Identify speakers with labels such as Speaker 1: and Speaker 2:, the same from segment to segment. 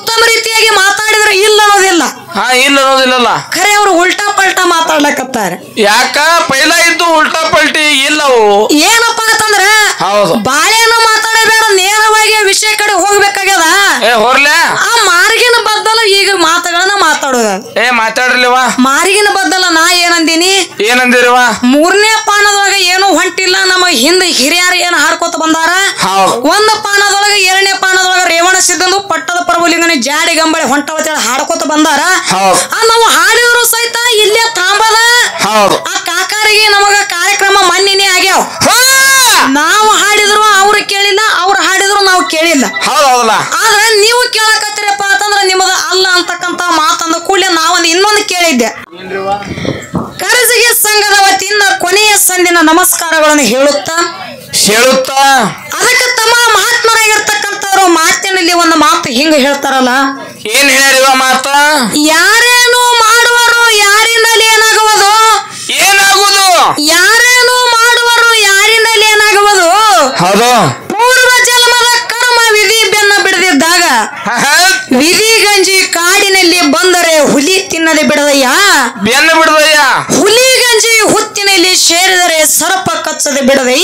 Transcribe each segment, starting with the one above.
Speaker 1: ಉತ್ತಮ ರೀತಿಯಾಗಿ ಮಾತಾಡಿದ್ರೆ ಇಲ್ಲ ಅನ್ನೋದಿಲ್ಲ.
Speaker 2: ಇಲ್ಲ ಅನ್ನೋದಿಲ್ಲಲ್ಲ.
Speaker 1: ಖರೆ ಅವ್ರು ಉಲ್ಟಾ ಪಲ್ಟಾ ಮಾತಾಡ್ಲಕತ್ತಾರ.
Speaker 2: ಯಾಕ ಪೈಲ ಇದ್ದು ಉಲ್ಟಾ ಪಲ್ಟಿ ಇಲ್ಲವು
Speaker 1: ಏನಪ್ಪಾ ಅಂತಂದ್ರ
Speaker 2: ಹೌದು
Speaker 1: ಬಾಳೆನ ಮಾತಾಡಬೇಡ, ನೇರವಾಗಿ ವಿಷಯ ಕಡೆ ಹೋಗ್ಬೇಕಾಗ್ಯದ.
Speaker 2: ಹೊರ್ಲೆ
Speaker 1: ಆ ಮಾರ್ಗಿನ ಬದ್ದಲ ಈಗ ಮಾತುಗಳನ್ನ ಮಾತಾಡೋದ.
Speaker 2: ಮಾತಾಡ್ರಲಿವಾ
Speaker 1: ಮಾರ್ಗಿನ ಬದ್ದಲ ನಾ ಏನಂದಿನಿ,
Speaker 2: ಏನಂದಿರಿವ?
Speaker 1: 3ನೇ ಪಾನದೊಳಗ ಏನು ಹೊಂಟಿಲ್ಲ. ನಮ್ಮ ಹಿಂದ ಹಿರಿಯರು ಏನ್ ಹಾಡ್ಕೋತ ಬಂದಾರ. ಒಂದ್ ಪಾನದೊಳಗ 2ನೇ ಪಾನದೊಳಗ ರೇವಣ ಸಿದ್ಧಂದು ಪಟ್ಟದ ಪ್ರಭುಲಿಂಗನ ಜಾಡಿ ಗಂಬಳೆ ಹೊಂಟವತ್ತೇಳಿ ಹಾಡ್ಕೋತ ಬಂದಾರ. ನಾವು ಹಾಡಿದ್ರು ಸಹಿತ ಇಲ್ಲೇ ತಾಂಬದ. ಆ ಕಾಕಾರಿಗೆ ನಮಗ ಕಾರ್ಯಕ್ರಮ ಮನ್ನಿನೇ ಆಗ್ಯಾವ. ನಾವು ಹಾಡಿದ್ರು ಅವ್ರು ಕೇಳಿಲ್ಲ, ಅವ್ರು ಹಾಡಿದ್ರು ನಾವು ಕೇಳಿಲ್ಲ. ಆದ್ರೆ ನೀವು ಕೇಳಕತ್ತೀರಪ್ಪ ಅಂತಂದ್ರ ನಿಮ್ಮದ ಅಲ್ಲ ಅಂತಕ್ಕಂತ ಮಾತಂದ ಕೂಡಲೇ ನಾವೊಂದು ಇನ್ನೊಂದು ಕೇಳಿದ್ದೆ. ಕರಸಿಗೆ ಸಂಘದ ವತಿಯಿಂದ ಕೊನೆಯ ಸಂದಿನ ನಮಸ್ಕಾರಗಳನ್ನು ಹೇಳುತ್ತಾ ಅದಕ್ಕೆ ತಮ್ಮ ಮಹಾತ್ಮರಾಗಿರ್ತಕ್ಕಂಥವ್ರು ಮಾತಿನಲ್ಲಿ ಒಂದು ಮಾತು ಹಿಂಗ ಹೇಳ್ತಾರಲ್ಲ,
Speaker 2: ಏನ್ ಹೇಳಿವ ಮಾತ?
Speaker 1: ಯಾರೇನು ಮಾಡುವರು ಯಾರಿಂದಲೇ ಏನಾಗುವುದು, ಯಾರೇನು ಮಾಡುವರು ಯಾರಿಂದಲೇ ಏನಾಗುವುದು, ಪೂರ್ವ ಜನ್ಮದ ಕರ್ಮ ವಿಧಿ ಬೆನ್ನ ಬಿಡದಿದ್ದಾಗ ವಿಧಿ ಗಂಜಿ ಕಾಡಿನಲ್ಲಿ ಬಂದರೆ ಹುಲಿ ತಿನ್ನದೆ ಬಿಡದಯ್ಯ,
Speaker 2: ಬೆನ್ನ ಬಿಡದಯ್ಯ.
Speaker 1: ಹುಲಿ ಗಂಜಿ ಹುತ್ತಿನಲ್ಲಿ ಸೇರಿದರೆ ಸರ್ಪ ಕಚ್ಚದೆ ಬಿಡದಯ್ಯ.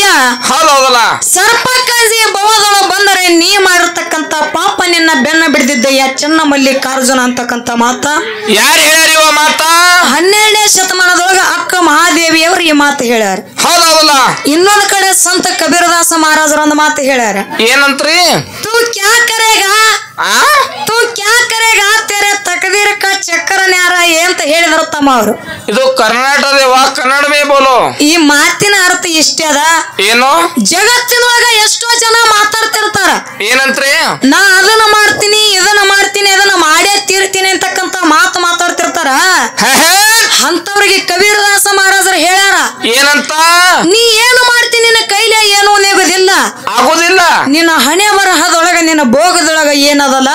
Speaker 1: ಸರ್ಪ ಕಚ್ಚಿ ಭವದೊಳ ಬಂದರೆ ನೀ ಮಾಡಿರ್ತಕ್ಕಂತ ಪಾಪ ನಿನ್ನ ಬೆನ್ನ ಬಿಡದಿದ್ದಯ್ಯ ಚೆನ್ನ ಮಲ್ಲಿಕಾರ್ಜುನ ಅಂತಕ್ಕಂತ ಮಾತ
Speaker 2: ಯಾರು ಹೇಳ್ಯಾರಿವ ಮಾತ?
Speaker 1: 12ನೇ ಶತಮಾನದೊಳಗ ಅಕ್ಕ ಮಹಾದೇವಿಯವರು ಈ ಮಾತು ಹೇಳ್ಯಾರ. ಇನ್ನೊಂದ್ ಕಡೆ ಸಂತ ಕಬೀರದಾಸ ಮಹಾರಾಜರ ಒಂದು ಮಾತು ಹೇಳ್ಯಾರ.
Speaker 2: ಏನಂತ್ರಿ?
Speaker 1: ತೂ ಕ್ಯಾ ಕರೇಗಾ ತೂ ಕ್ಯಾ ಕರೇಗಾ ತೆರೆ ತಕದೀರ್ ಕಾ ಚಕ್ಕರ ನ್ಯಾರ ಅಂತ ಹೇಳಿದ್ರು ತಮ್ಮ ಅವರು.
Speaker 2: ಇದು ಕರ್ನಾಟಕದ ಕನ್ನಡವೇ ಬೋಲೋ.
Speaker 1: ಈ ಮಾತಿನ ಅರ್ಥ ಇಷ್ಟೇ ಅದ.
Speaker 2: ಏನು?
Speaker 1: ಜಗತ್ತಿನೊಳಗ ಎಷ್ಟೋ ಜನ ಮಾತಾಡ್ತಿರ್ತಾರ.
Speaker 2: ಏನಂತ್ರಿ?
Speaker 1: ನಾ ಅದನ್ನ ಮಾಡ್ತೀನಿ ಇದನ್ನ ಮಾಡ್ತೀನಿ ಅದನ್ನ ಮಾಡೇ ತೀರ್ತೀನಿ ಅಂತಕ್ಕಂತ ಮಾತು ಮಾತಾಡ್ತಿರ್ತಾರ. ಅಂತವ್ರಿಗೆ ಕಬೀರದಾಸ ಮಹಾರಾಜರು ಹೇಳ್ಯಾರ. ಏನಂತ? ನೀ ಏನು ಮಾಡ್ತೀನಿ ನಿನ್ನ ಕೈಲೇ ಏನು ನೆಗೋದಿಲ್ಲ, ಆಗೋದಿಲ್ಲ. ನಿನ್ನ ಹಣೆ ಬರಹದೊಳಗ ನಿನ್ನ ಭೋಗದೊಳಗ ಏನದಲ್ಲ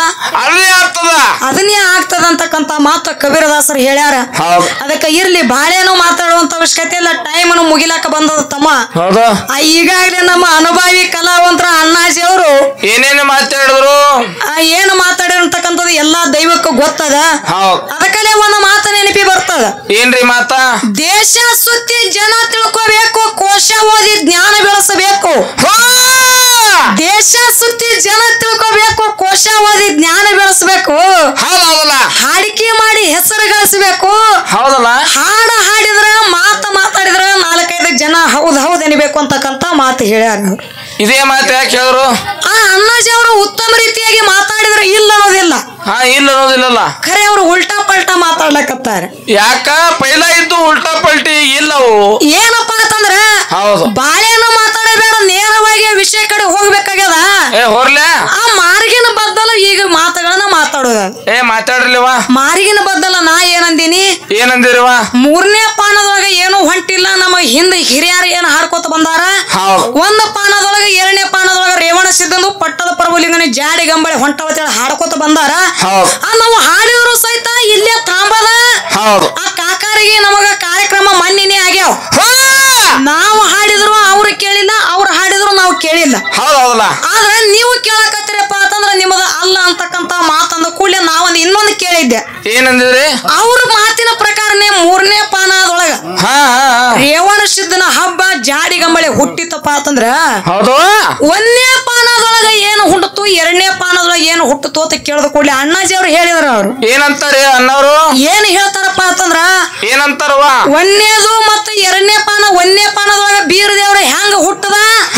Speaker 1: ಅದನ್ನೇ ಆಗ್ತದ ಅಂತಕ್ಕಂತ ಮಾತು ಕಬೀರದಾಸರು ಹೇಳ್ಯಾರ. ಅದಕ್ಕೆ ಇರ್ಲಿ, ಬಾಳೇನು ಮಾತಾಡುವಂತ ಅವಶ್ಯಕತೆ ಇಲ್ಲ, ಟೈಮ್ ಮುಗಿಲಾಕ ಬಂದದ ತಮ್ಮ. ಈಗಾಗಲೇ ನಮ್ಮ ಅನುಭವಿ ಕಲಾವಂತರ ಅಣ್ಣಾಜಿ ಅವರು
Speaker 2: ಏನೇನು ಮಾತಾಡಿದ್ರು,
Speaker 1: ಏನು ಮಾತಾಡಿರ್ತಕ್ಕಂಥದ್ದು ಎಲ್ಲಾ ದೈವಕ್ಕೂ ಗೊತ್ತದ. ಅದಕ್ಕಲ್ಲೇ ಒಂದು ಮಾತು ನೆನಪಿ ಬರ್ತದ.
Speaker 2: ಏನ್ರಿ ಮಾತ? ದೇಶ
Speaker 1: ಸುತ್ತಿ ಜನ ತಿಳ್ಕೋಬೇಕು, ಕೋಶ ಓದಿ ಜ್ಞಾನ ಬೆಳೆಸಬೇಕು. ದೇಶ ಸುತ್ತಿ ಜನ ತಿಳ್ಕೋಬೇಕು, ಕೋಶ ಓದಿ ಜ್ಞಾನ ಬೆಳೆಸಬೇಕು. ಹಾಡಿಕೆ ಮಾಡಿ ಹೆಸರು ಗಳಿಸಬೇಕು. ಹಾಡ ಹಾಡಿದ್ರ ಮಾತಾಡಿದ್ರ 4-5 ಜನ ಹೌದ್ ಹೌದ್ ಎನಿಬೇಕು ಅಂತಕ್ಕಂತ ಮಾತು ಹೇಳ್ಯಾರ.
Speaker 2: ಇದೇ ಮಾತು ಯಾಕೆ ಹೇಳಿದ್ರು?
Speaker 1: ಆ ಅಣ್ಣಾಜಿ ಅವರು ಉತ್ತಮ ರೀತಿಯಾಗಿ ಮಾತಾಡಿದ್ರೆ ಇಲ್ಲ ಅನ್ನೋದಿಲ್ಲ.
Speaker 2: ಇಲ್ಲ ಅನ್ನೋದಿಲ್ಲಲ್ಲ.
Speaker 1: ಖರೆ ಅವ್ರು ಉಲ್ಟಾ ಪಲ್ಟಾ ಮಾತಾಡ್ಲಕತ್ತಾರ.
Speaker 2: ಯಾಕ ಪೈಲ ಇದ್ದು ಉಲ್ಟಾ ಪಲ್ಟಿ ಇಲ್ಲವು
Speaker 1: ಏನಪ್ಪಾ ಅಂತಂದ್ರ ಬಾಳೆನ ಮಾತಾಡಬೇಡ, ನೇರವಾಗಿ ವಿಷಯ ಕಡೆ ಹೋಗ್ಬೇಕಾಗ್ಯದ.
Speaker 2: ಹೊರ್ಲೆ
Speaker 1: ಆ ಮಾರ್ಗಿನ ಬದ್ದಲ ಈಗ ಮಾತುಗಳನ್ನ ಮಾತಾಡೋದ.
Speaker 2: ಮಾತಾಡ್ರಲಿವಾ?
Speaker 1: ಮಾರ್ಗಿನ ಬದ್ದಲ ನಾ ಏನಂದಿನಿ,
Speaker 2: ಏನಂದಿರಿವ?
Speaker 1: 3ನೇ ಪಾನದೊಳಗ ಏನು ಹೊಂಟಿಲ್ಲ. ನಮ್ಮ ಹಿಂದ ಹಿರಿಯರು ಏನ್ ಹಾಡ್ಕೋತ ಬಂದಾರ. ಒಂದ್ ಪಾನದೊಳಗ 2ನೇ ಪಾನದೊಳಗ ರೇವಣ ಸಿದ್ಧಂದು ಪಟ್ಟದ ಪ್ರಭುಲಿಂಗನ ಜಾಡಿ ಗಂಬಳೆ ಹೊಂಟವತ್ತೇಳಿ ಹಾಡ್ಕೋತ ಬಂದಾರ. ನಾವು ಹಾಡಿದ್ರು ಸಹಿತ ಇಲ್ಲೇ ತಾಂಬದ. ಆ ಕಾಕಾರಿಗೆ ನಮಗ ಕಾರ್ಯಕ್ರಮ ಮನ್ನಿನೇ ಆಗ್ಯಾವ. ನಾವು ಹಾಡಿದ್ರು ಅವ್ರು ಕೇಳಿಲ್ಲ, ಅವ್ರು ಹಾಡಿದ್ರು ನಾವು ಕೇಳಿಲ್ಲ. ಆದ್ರೆ ನೀವು ಕೇಳಕತ್ತೀರಪ್ಪ ಅಂತಂದ್ರ ನಿಮ್ಮದ ಅಲ್ಲ ಅಂತಕ್ಕಂತ ಮಾತಂದ ಕೂಡಲೇ ನಾವೊಂದು ಇನ್ನೊಂದು ಕೇಳಿದ್ದೆ.
Speaker 2: ಏನಂದ್ರೆ
Speaker 1: ಅವ್ರ ಮಾತಿನ ಪ್ರಕಾರನೇ 3ನೇ ಪಾನದೊಳಗ ರೇವಣ ಸಿದ್ಧನ ಹಬ್ಬ ಜಾಡಿ ಗಂಬಳೆ ಹುಟ್ಟಿತಪ್ಪ ಅಂತಂದ್ರ 1ನೇ ಪಾನದೊಳಗ ಏನು ಹುಟ್ಟಿತು, 2ನೇ ಪಾನದೊಳಗ ಏನು ಹುಟ್ಟಿತು ಅಂತ ಕೇಳಿದ ಕೂಡಲೇ ಅಣ್ಣಾಜಿ ಅವ್ರು ಹೇಳಿದ್ರ. ಅವ್ರು ಏನಂತಾರೆ ಅಣ್ಣವ್ರು? ಏನ್ ಹೇಳ್ತಾರಪ್ಪ ಅಂತಂದ್ರ ಏನಂತಾರವ? 1ನೇದು ಮತ್ತು 2ನೇ ಪಾನ. 1ನೇ ಪಾನದೊಳಗ ಬೀರ ದೇವ್ರ ಹೆಂಗ ಹುಟ್ಟದ,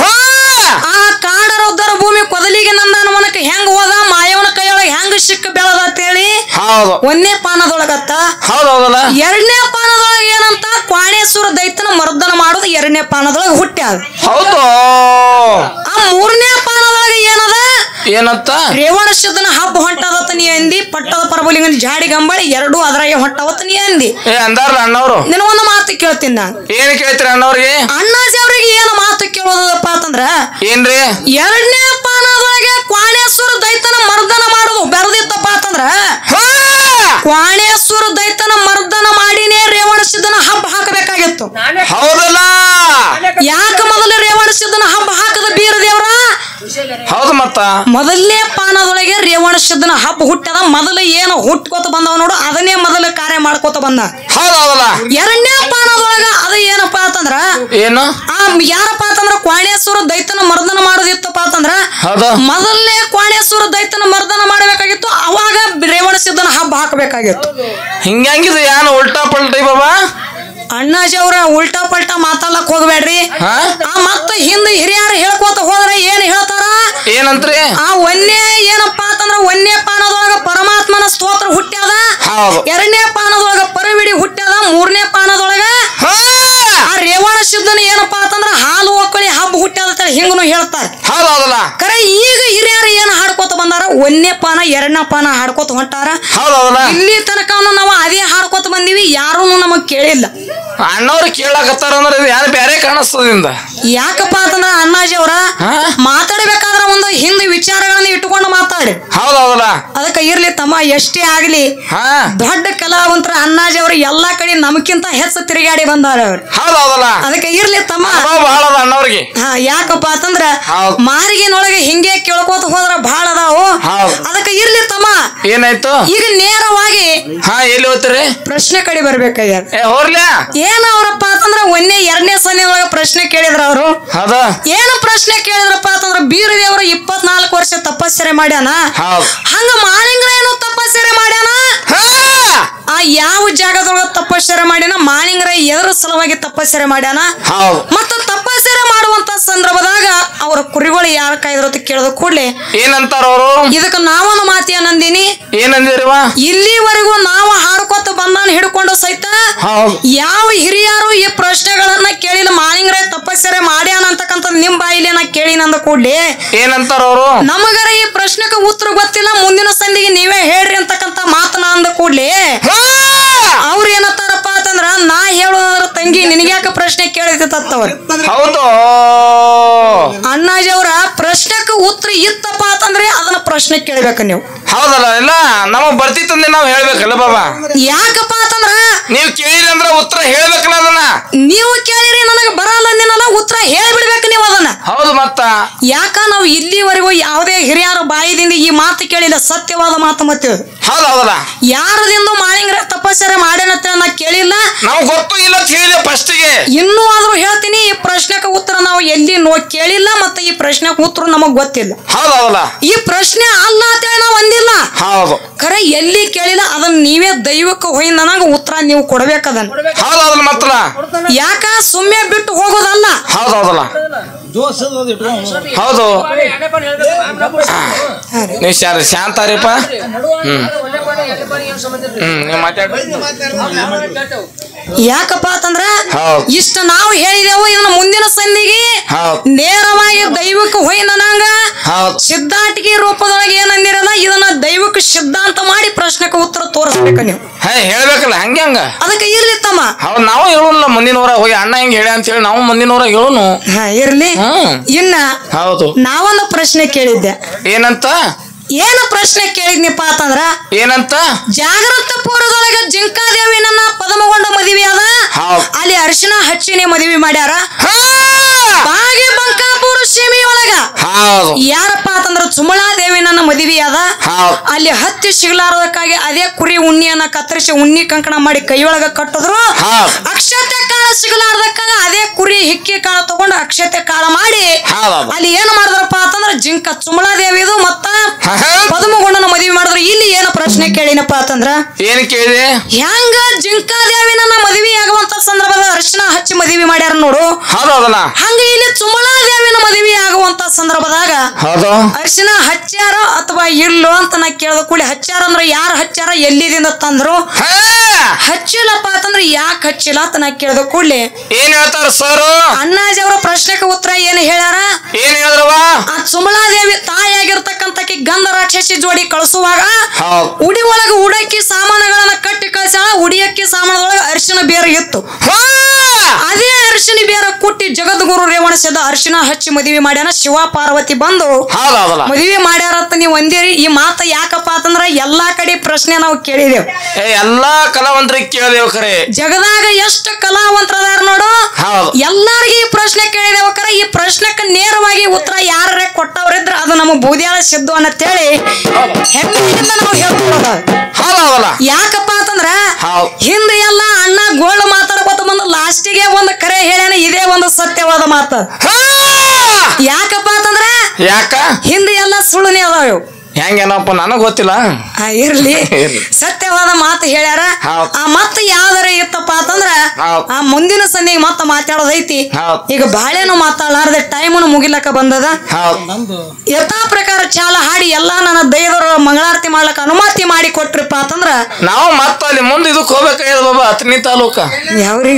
Speaker 1: ಆ ಕಾಡರ ಉದ್ದರ ಭೂಮಿ ಕೊದಲಿಗೆ ನಂದನ ಮನಕ ಹೆಂಗ ಹೋದ, ಮಾಯವನ ಕೈಯೊಳಗ ಹೆಂಗ ಸಿಕ್ಕ ಬೆಳದ ಅಂತೇಳಿ 1ನೇ ಪಾನದೊಳಗತ್ತ. 2ನೇ ಪಾನದೊಳಗ ಏನಂತ ಕ್ವಾಣೇಶ್ವರ ದೈತನ ಮರ್ದನ ಮಾಡೋದು 2ನೇ ಪಾನದೊಳಗ ಹುಟ್ಟ್ಯಾದ. ಆ 3ನೇ ಪಾನದೊಳಗ ಏನದ, ಏನಂತ ರೇವಣ ಸಿದ್ಧನ ಹಬ್ಬ ಹೊಂಟದತ್ತ ನೀ ಅಂದಿ. ಪಟ್ಟದ ಪ್ರಭುಲಿಂಗನ ಜಾಡಿ ಗಂಬಳಿ 2 ಅದ್ರಾಗೆ ಹೊಂಟವತ್ತ ನೀ ಅಂದಿ. ಅಂದಾರ ಅಣ್ಣವ್ರು. ನಿನ್ನ ಒಂದು ಮಾತು ಕೇಳ್ತೀನಿ ನಾನು. ಏನ್ ಕೇಳ್ತೀರ ಅಣ್ಣವ್ರಿಗೆ? ಅಣ್ಣಾಜಿ ಅವ್ರಿಗೆ ಏನು ಮಾತು ಕೇಳೋದಪ್ಪ ಅಂತಂದ್ರ ಏನ್ರಿ, 2ನೇ ಪಾನದೊಳಗೆ ಕ್ವಾಣೇಶ್ವರ ದೈತನ ಮರ್ದನ ಮಾಡೋದು ಬೆರದಿತ್ತಪ್ಪ ಅಂತಂದ್ರ ಕ್ವಾಣೇಶ್ವರ ದೈತನ ಮರ್ದನ ಮಾಡಿನೇ ರೇವಣ ಸಿದ್ಧನ ಹಬ್ಬ ಹಾಕಬೇಕಾಗಿತ್ತು. ಹೌದಲ್ಲ? ಯಾಕ ಮೊದಲು ರೇವಣ ಸಿದ್ಧನ ಹಬ್ಬ ಹಾಕದ ಬೀರ ದೇವ್ರ? ಹೌದು. ಮತ್ತ ಮೊದಲನೇ ಪಾನದೊಳಗೆ ರೇವಣ ಸಿದ್ಧನ ಹಬ್ಬ ಹುಟ್ಟದ ಮೊದಲು ಏನು ಹುಟ್ಕೋತ ಬಂದವ ನೋಡು ಅದನ್ನೇ ಮೊದಲು ಕಾರ್ಯ ಮಾಡ್ಕೋತ ಬಂದ.
Speaker 2: ಹೌದಲ್ಲ.
Speaker 1: ಎರಡನೇ ಪಾನದೊಳಗ ಅದು ಏನಪ್ಪಾ ಅಂತಂದ್ರ
Speaker 2: ಏನು
Speaker 1: ಯಾರಪ್ಪ ಅಂತಂದ್ರ ಕ್ವಾಣೇಶ್ವರ ದೈತನ ಮರ್ದನ ಮಾಡೋದಿತ್ತಪ್ಪ ಅಂತಂದ್ರ ಮೊದಲನೇ ಕ್ವಾಣೇಶ್ವರ ದೈತನ ಮರ್ದನ ಮಾಡಬೇಕಾಗಿತ್ತು. ಅವಾಗ ರೇವಣ ಸಿದ್ಧನ ಹಬ್ಬ ಹಾಕಬೇಕಾಗಿತ್ತು.
Speaker 2: ಹಿಂಗಂಗಿದ ಏನು ಉಲ್ಟಾ ಪಲ್ಟಿ ಬಾಬಾ
Speaker 1: ಅಣ್ಣಾಜಿ ಅವ್ರ ಉಲ್ಟಾ ಪಲ್ಟಾ ಮಾತಾಡ್ಲಕ್ ಹೋಗ್ಬೇಡ್ರಿ. ಮತ್ತ ಹಿಂದ ಹಿರಿಯರು ಹೇಳ್ಕೋತ ಹೋದ್ರ ಏನ್ ಹೇಳ್ತಾರ
Speaker 2: ಏನಂತ್ರಿ?
Speaker 1: ಆ ಒಂದೇ ಏನಪ್ಪಾ ಅಂತಂದ್ರ ಒಂದೇ ಪಾನದೊಳಗ ಪರಮಾತ್ಮನ ಸ್ತೋತ್ರ ಹುಟ್ಟ್ಯಾದ, ಎರಡನೇ ಪಾನದೊಳಗ ಪರವಿಡಿ ಹುಟ್ಟ್ಯಾದ, ಮೂರನೇ ಪಾನದೊಳಗ ಆ ರೇವಣ ಸಿದ್ಧನ ಏನಪ್ಪಾ ಅಂತಂದ್ರ ಹಾಲು ಒಕ್ಕಳಿ ಹಬ್ಬ ಹುಟ್ಟ್ಯಾದ ಹಿಂಗನು ಹೇಳ್ತಾರ.
Speaker 2: ಹೌದಲ್ಲ.
Speaker 1: ಕರೆ ಈಗ ಹಿರಿಯರು ಏನ್ ಹಾಡ್ಕೋತ ಬಂದಾರ ಒಂದೇ ಪಾನ ಎರಡನೇ ಪಾನ ಹಾಡ್ಕೋತ ಹೊಂಟಾರ. ಇಲ್ಲಿ ತನಕ ನಾವು ಅದೇ ಹಾಡ್ಕೋತ ಬಂದಿವಿ, ಯಾರು ನಮಗ್ ಕೇಳಿಲ್ಲ.
Speaker 2: ಅಣ್ಣವ್ರು ಕೇಳಾಕತ್ತಾರ ಅಂದ್ರೆ ಯಾರು ಬೇರೆ ಕಾಣಿಸ್ತದಿಂದ.
Speaker 1: ಯಾಕಪ್ಪ ಅಂತಂದ್ರ ಅಣ್ಣಾಜಿ ಅವ್ರ ಮಾತಾಡ್ಬೇಕಾದ್ರ ಒಂದು ಹಿಂದೆ ವಿಚಾರಗಳನ್ನ ಇಟ್ಟುಕೊಂಡು ಮಾತಾಡಿ.
Speaker 2: ಹೌದಲ್ಲ.
Speaker 1: ಅದಕ್ಕೆ ಇರ್ಲಿ ತಮ್ಮ, ಎಷ್ಟೇ ಆಗ್ಲಿ ದೊಡ್ಡ ಕಲಾವಂತರ ಅಣ್ಣಾಜಿ ಅವ್ರು ಎಲ್ಲಾ ಕಡೆ ನಮಕ್ಕಿಂತ ಹೆಚ್ಚು ತಿರುಗಾಡಿ ಬಂದಾರ ಅವ್ರು.
Speaker 2: ಹೌದಲ್ಲ.
Speaker 1: ಅದಕ್ಕೆ ಇರ್ಲಿ ತಮ್ಮ,
Speaker 2: ಅಣ್ಣವ್ರಿಗೆ
Speaker 1: ಯಾಕಪ್ಪ ಅಂತಂದ್ರ ಮಾರಿಗಿನೊಳಗೆ ಹಿಂಗೆ ಕೇಳ್ಕೋತ ಹೋದ್ರ ಬಹಳ ಅದಾವು. ಅದಕ್ಕೆ ಇರ್ಲಿ ತಮ್ಮ,
Speaker 2: ಏನಾಯ್ತು
Speaker 1: ಈಗ ನೇರವಾಗಿ
Speaker 2: ಎಲ್ಲಿ ಹೋಗ್ತೀರಿ
Speaker 1: ಪ್ರಶ್ನೆ ಕಡೆ ಬರ್ಬೇಕಾಗ್ಯಾರ. ಏನ ಅವ್ರಪ್ಪ ಅಂತಂದ್ರ ಒಂದೇ ಎರಡನೇ ಸನ್ನಿಯೊಳಗ ಪ್ರಶ್ನೆ ಕೇಳಿದ್ರ ಅವರು. ಏನ ಪ್ರಶ್ನೆ ಕೇಳಿದ್ರಪ್ಪ ಅಂತಂದ್ರ ಬೀರದೇವ್ರ 24 ವರ್ಷ ತಪಸ್ಸರೆ ಮಾಡ್ಯಾನ, ಹಂಗ ಮಾಳಿಂಗ್ರ ಏನು ತಪಸ್ಸರೆ ಮಾಡ್ಯಾನ, ಆ ಯಾವ ಜಾಗದೊಳಗ ತಪಸ್ಸರೆ ಮಾಡ್ಯಾನ, ಮಾಳಿಂಗ್ರ ಎದರ ಸಲುವಾಗಿ ತಪಸ್ಸರೆ ಮಾಡ್ಯಾನ, ಮತ್ತ ತಪಸ್ಸರೆ ಮಾಡುವಂತ ಸಂದರ್ಭದಾಗ ಅವ್ರ ಕುರಿಗಳು ಯಾರ ಕಾಯ್ದ್ರು ಅಂತ ಕೇಳಿದ ಕೂಡ್ಲೆ
Speaker 2: ಏನಂತಾರ ಅವರು?
Speaker 1: ಇದಕ್ಕ ನಾವೊಂದು ಮಾತಿಯ ನಂದಿನಿ,
Speaker 2: ಏನಂದಿರವಾ?
Speaker 1: ಇಲ್ಲಿವರೆಗೂ ನಾವು ಹಾಡ್ಕೊತ ಬಂದಾನ ಹಿಡ್ಕೊಂಡು ಸಹಿತ ಯಾವ ಹಿರಿಯರು ಈ ಪ್ರಶ್ನೆಗಳನ್ನ ಕೇಳಿಲ್ಲ. ಮಾಳಿಂಗ್ರ ತಪಸ್ಸರೆ ಮಾಡ್ಯಾನ ಅಂತಕ್ಕಂಥ ನಿಮ್ ಬಾಯಿಲಿ ನಾ ಕೇಳಿನಂದ ಕೂಡ್ಲಿ
Speaker 2: ಏನಂತಾರ ಅವರು?
Speaker 1: ನಮಗರ ಈ ಪ್ರಶ್ನೆಗೆ ಉತ್ತರ ಗೊತ್ತಿಲ್ಲ, ಮುಂದಿನ ಸಂದಿಗೆ ನೀವೇ ಹೇಳ್ರಿ ಅಂತಕ್ಕಂಥ ಮಾತನ ಅಂದ ಕೂಡ್ಲಿ ಅವ್ರ ಏನಂತಾರಪ್ಪ ಅಂತಂದ್ರ ನಾ ಹೇಳೋದ್ರ ತಂಗಿ ನಿನಗ್ಯಾಕ ಪ್ರಶ್ನೆ ಕೇಳಿದತ್ತವ್ರ.
Speaker 2: ಹೌದು
Speaker 1: ಅಣ್ಣಾಜಿ ಅವ್ರ ಪ್ರಶ್ನೆಗೆ ಉತ್ತರ ಇತ್ತಪ್ಪ ಅಂತಂದ್ರೆ ಅದನ್ನ ಪ್ರಶ್ನೆ ಕೇಳ್ಬೇಕ ನೀವು.
Speaker 2: ಹೌದಲ್ಲ. ಇಲ್ಲ ನಮಗ್ ಬರ್ತಿತ್ತಂದ್ರೆ ನಾವ್ ಹೇಳ್ಬೇಕಲ್ಲ ಬಾಬಾ.
Speaker 1: ಯಾಕಪ್ಪ ಅಂತಂದ್ರ
Speaker 2: ನೀವ್ ಕೇಳಿರಿ ಅಂದ್ರ ಉತ್ತರ ಹೇಳ್ಬೇಕಲ್ಲ ಅದನ್ನ.
Speaker 1: ನೀವು ಕೇಳಿರಿ ನನಗ ಬರಲ್ಲ ಅಂದಿನಲ್ಲ, ಉತ್ತರ ಹೇಳ್ಬಿಡ್ಬೇಕು ನೀವು ಅದನ್ನ.
Speaker 2: ಹೌದು. ಮತ್ತ
Speaker 1: ಯಾಕ ನಾವು ಇಲ್ಲಿವರೆಗೂ ಯಾವುದೇ ಹಿರಿಯರ ಬಾಯಿದಿಂದ ಈ ಮಾತು ಕೇಳಿಲ್ಲ, ಸತ್ಯವಾದ ಮಾತು ಮತ್ತೆ.
Speaker 2: ಹೌದಲ್ಲ.
Speaker 1: ಯಾರದಿಂದ ಮಾಳಿಂಗ್ರ ತಪಸ್ಸರೆ ಮಾಡ್ಯಾನಂತ ನಾ ಕೇಳಿಲ್ಲ,
Speaker 2: ನಾವು ಗೊತ್ತು ಇಲ್ಲ ಹೇಳಿದೆ ಫಸ್ಟಿಗೆ.
Speaker 1: ಇನ್ನೂ ಆದ್ರೂ ಹೇಳ್ತೀನಿ, ಈ ಪ್ರಶ್ನೆಗೆ ಉತ್ತರ ನಾವು ಎಲ್ಲಿ ಕೇಳಿಲ್ಲ, ಮತ್ತೆ ಈ ಪ್ರಶ್ನೆಗೆ ಉತ್ತರ ನಮಗ್ ಗೊತ್ತಿಲ್ಲ.
Speaker 2: ಹೌದಲ್ಲ.
Speaker 1: ಈ ಪ್ರಶ್ನೆ ಅಲ್ಲ ಅಂತೇಳಿ ನಾವು ಅಂದಿಲ್ಲ.
Speaker 2: ಹೌದು.
Speaker 1: ಖರೆ ಎಲ್ಲಿ ಕೇಳಿಲ್ಲ ಅದನ್ನ ನೀವೇ ದೈವಕ್ಕೆ ಹೋಗಿ ನನಗ ಉತ್ತರ ನೀವು ಕೊಡ್ಬೇಕದನ್ನ.
Speaker 2: ಹೌದಲ್ಲ. ಮಾತ್ರ
Speaker 1: ಯಾಕ ಸುಮ್ಮನೆ ಬಿಟ್ಟು ಹೋಗೋದಲ್ಲ.
Speaker 2: ಹೌದೌದಲ್ಲ. ಹೌದು. ನೀವು ಶಾಂತಾರಿಪ್ಪ. ನೀವು ಮಾತಾಡ್ರಿ.
Speaker 1: ಯಾಕಪ್ಪ ಅಂತಂದ್ರ ಇಷ್ಟ ನಾವು ಹೇಳಿದೆವು, ಇದನ್ನ ಮುಂದಿನ ಸಂದಿಗೆ ನೇರವಾಗಿ ದೈವಕ್ಕೆ ಹೋಯ್ ನನಂಗ ಸಿದ್ಧಾಂತಿಗೆ ರೂಪದೊಳಗೆ ಏನಂದಿರಲ್ಲ, ಇದನ್ನ ದೈವಕ್ಕೆ ಸಿದ್ಧಾಂತ ಮಾಡಿ ಪ್ರಶ್ನೆಗೆ ಉತ್ತರ ತೋರಿಸ್ಬೇಕ ನೀವು.
Speaker 2: ಹೇಳ್ಬೇಕಲ್ಲ. ಹಂಗೆ ಹಂಗ
Speaker 1: ಅದಕ್ಕೆ ಇರ್ಲಿ ತಮ್ಮ,
Speaker 2: ನಾವು ಹೇಳೋಲ್ಲ ಮುಂದಿನವರ ಹೋಗಿ ಅಣ್ಣ ಹಿಂಗ್ ಹೇಳ ಅಂತ ಹೇಳಿ ನಾವು ಮುಂದಿನವರ ಹೇಳೋನು.
Speaker 1: ಇರ್ಲಿ. ಇನ್ನ
Speaker 2: ಹೌದು,
Speaker 1: ನಾವೊಂದು ಪ್ರಶ್ನೆ ಕೇಳಿದ್ದೆ.
Speaker 2: ಏನಂತ?
Speaker 1: ಏನ ಪ್ರಶ್ನೆ ಕೇಳಿದ್ನಿಪ್ಪ ಅಂತಂದ್ರ
Speaker 2: ಏನಂತ?
Speaker 1: ಜಾಗೃತ ಪೂರ್ವದೊಳಗ ಜಿಂಕಾದೇವಿ ನನ್ನ ಪದಮಗೊಂಡ ಮದುವೆ ಅದ, ಅಲ್ಲಿ ಅರಿಶಿನ ಹಚ್ಚಿನೇ ಮದುವೆ ಮಾಡ್ಯಾರ. ಬಾಗಿ ಬಂಕಾಪುರ ಸೀಮೆ ಒಳಗ ಯಾರಪ್ಪ ಅಂತಂದ್ರ ಸುಮಳಾದೇವಿ ನನ್ನ ಮದುವೆ ಅದ, ಅಲ್ಲಿ ಹತ್ತಿ ಸಿಗಲಾರದಕ್ಕಾಗಿ ಅದೇ ಕುರಿ ಉಣ್ಣಿಯನ್ನ ಕತ್ತರಿಸಿ ಉಣ್ಣಿ ಕಂಕಣ ಮಾಡಿ ಕೈಯೊಳಗ ಕಟ್ಟಿದ್ರು. ಅಕ್ಷತೆ ಕಾಳ ಸಿಗಲಾರದಕ್ಕಾಗ ಅದೇ ಕುರಿ ಹಿಕ್ಕಿ ಕಾಳ ತಗೊಂಡು ಅಕ್ಷತೆ ಕಾಳ ಮಾಡಿ ಅಲ್ಲಿ ಏನ್ ಮಾಡಿದ್ರಪ್ಪ ಅಂತಂದ್ರ ಜಿಂಕ ಸುಮಳಾದೇವಿದು ಮತ್ತ ಪದಮಗೊಂಡನ ಮದುವೆ ಮಾಡಿದ್ರು. ಇಲ್ಲಿ ಏನು ಪ್ರಶ್ನೆ ಕೇಳಿನಪ್ಪ ಅಂತಂದ್ರ
Speaker 2: ಏನ್ ಕೇಳಿದೆ?
Speaker 1: ಹೆಂಗ ಜಿಂಕಾದೇವಿ ನನ್ನ ಮದುವೆ ಆಗುವಂತ ಸಂದರ್ಭದ ಅರಿಶಿನ ಹಚ್ಚಿ ಮದುವೆ ಮಾಡ್ಯಾರ ನೋಡು, ಹಂಗ ಇಲ್ಲಿ ಸುಮಳಾದೇವಿನ ಮದುವೆ ಆಗುವಂತ ಸಂದರ್ಭದಾಗ ಅರಿಶಿನ ಹಚ್ಚಾರ ಅಥವಾ ಇಲ್ಲೋ ಅಂತ ನಾ ಕೇಳ್ದ ಕೂಡಿ, ಹಚ್ಚಾರ ಅಂದ್ರ ಯಾರು ಹಚ್ಚಾರ ಎಲ್ಲಿದಿಂದ ತಂದ್ರು, ಹಚ್ಚಿಲ್ಲಪ್ಪ ಅಂತಂದ್ರ ಯಾಕೆ ಹಚ್ಚಿಲ್ಲ ಅಂತ ನಾ ಕೇಳ್ದ ಕೂಡ್ಲಿ
Speaker 2: ಏನ್ ಹೇಳ್ತಾರ ಸರ್?
Speaker 1: ಅಣ್ಣಾಜಿ ಅವರ ಪ್ರಶ್ನೆಗೆ ಉತ್ತರ ಏನ್ ಹೇಳ್ಯಾರ?
Speaker 2: ಏನ್ ಹೇಳಿದ್ರವ?
Speaker 1: ಆ ಸುಮಳಾದೇವಿ ತಾಯಿಯಾಗಿರ್ತಕ್ಕಂತ ಗಂಧ ರಾಕ್ಷಸಿ ಜೋಡಿ ಕಳಿಸುವಾಗ ಉಡಿ ಒಳಗ ಉಡಕ್ಕಿ ಸಾಮಾನುಗಳನ್ನ ಕಟ್ಟಿ ಕಳಿಸ, ಉಡಿಯಕ್ಕಿ ಸಾಮಾನದೊಳಗ ಅರಿಶಿನ ಬೇರೆ ಇತ್ತು. ಅದೇ ಅರಿಶಿನ ಬೇರ ಕುಟ್ಟಿ ಜಗದ್ಗುರು ರೇವಣ ಸಿದ್ಧ ಅರಿಶಿನ ಹಚ್ಚಿ ಮದುವೆ ಮಾಡ್ಯಾನ. ಶಿವ ಪಾರ್ವತಿ ಬಂದು ಮದುವೆ ಮಾಡ್ಯಾರತ್ತ ನೀವು ಒಂದಿರಿ. ಈ ಮಾತ ಯಾಕಪ್ಪ ಅಂತಂದ್ರ ಎಲ್ಲಾ ಕಡೆ ಪ್ರಶ್ನೆ ನಾವು ಕೇಳಿದೇವ್,
Speaker 2: ಎಲ್ಲಾ ಕಲಾವಂತರಿಗೆ ಕೇಳಿದೇವ್. ಖರೆ
Speaker 1: ಜಗದಾಗ ಎಷ್ಟು ಕಲಾವಂತರದಾರ ನೋಡು, ಎಲ್ಲಾರ್ಗಿ ಈ ಪ್ರಶ್ನೆ ಕೇಳಿದೇವ್. ಖರೆ ಈ ಪ್ರಶ್ನೆಕ್ಕೆ ನೇರವಾಗಿ ಉತ್ತರ ಯಾರ ಕೊಟ್ಟವ್ರಿದ್ರ ಅದು ನಮ್ಮ ಬೂದ್ಯಾಳ ಸಿದ್ದು ಅನ್ನತ್ತೇಳಿ ಹೆಮ್ಮೆಯಿಂದ ನಾವು ಹೇಳ್ಕೊಳ್ಳೋದ. ಯಾಕಪ್ಪ ಅಂತಂದ್ರ ಹಿಂದೆ ಎಲ್ಲ ಅಣ್ಣ ಗೋಳ್ ಮಾತಾಡ್ಕೊತ ಬಂದು ಲಾಸ್ಟಿಗೆ ಒಂದು ಕರೆ ಹೇಳ್ಯಾನ, ಇದೇ ಒಂದು ಸತ್ಯವಾದ ಮಾತು. ಯಾಕಪ್ಪ ಅಂತಂದ್ರ ಹಿಂದೆ ಎಲ್ಲ ಸುಳ್ಳುನೇ ಅದಾವ.
Speaker 2: ಹೆಂಗೇನಪ್ಪ ನನಗ್ ಗೊತ್ತಿಲ್ಲ,
Speaker 1: ಇರ್ಲಿ ಸತ್ಯವಾದ ಮಾತು ಹೇಳ್ಯಾರ. ಆ ಮತ್ತ ಯಾವ್ದಾರ ಇತ್ತಪ್ಪ ಅಂತಂದ್ರ ಆ ಮುಂದಿನ ಸಂಧಿಗೆ ಮತ್ತ ಮಾತಾಡೋದೈತಿ. ಈಗ ಬಾಳೆನು ಮಾತಾಡಲಾರ್ದೆ ಟೈಮನ್ನು ಮುಗಿಲಕ್ಕ ಬಂದದ. ಯಥಾ ಪ್ರಕಾರ ಚಾಲ ಹಾಡಿ ಎಲ್ಲಾ ನನ್ನ ದೈವರ ಮಂಗಳಾರತಿ ಮಾಡ್ಲಕ್ಕ ಅನುಮತಿ ಮಾಡಿ ಕೊಟ್ರಿಪ್ಪ ಅಂತಂದ್ರ
Speaker 2: ನಾವು ಮತ್ತ ಅಲ್ಲಿ ಮುಂದೆ ಇದಕ್ ಹೋಗ್ಬೇಕಾಗ್ಯದ ಬಾಬಾ. ಹತ್ತನೇ ತಾಲೂಕ
Speaker 1: ಯಾವ್ರಿಗ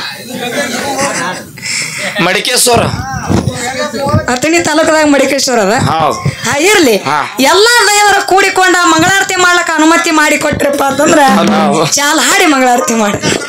Speaker 2: ಮಡಿಕೇಶ್ವರ,
Speaker 1: ಅಥಣಿ ತಾಲೂಕದಾಗ ಮಡಿಕೇಶ್ವರ ಅದ. ಇರ್ಲಿ ಎಲ್ಲಾ ದೈವರ ಕೂಡಿಕೊಂಡ ಮಂಗಳಾರತಿ ಮಾಡ್ಲಕ್ಕ ಅನುಮತಿ ಮಾಡಿ ಕೊಟ್ರಪ್ಪ ಅಂತಂದ್ರ ಚಾಲ ಹಾಡಿ ಮಂಗಳಾರತಿ ಮಾಡಿ.